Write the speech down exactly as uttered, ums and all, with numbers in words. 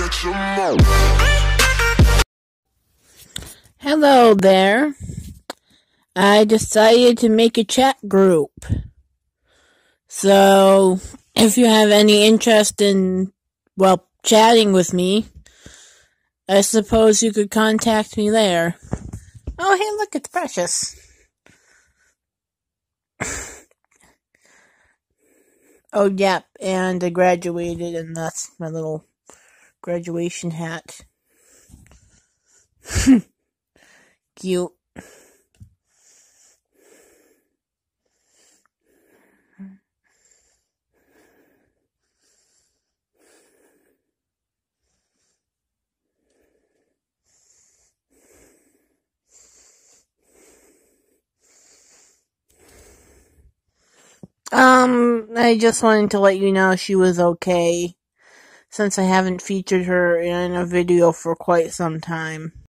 Hello there. I decided to make a chat group. So, if you have any interest in, well, chatting with me, I suppose you could contact me there. Oh, hey, look, it's Precious. Oh, yep, and I graduated, and that's my little graduation hat. Cute. Um, I just wanted to let you know she was okay, since I haven't featured her in a video for quite some time.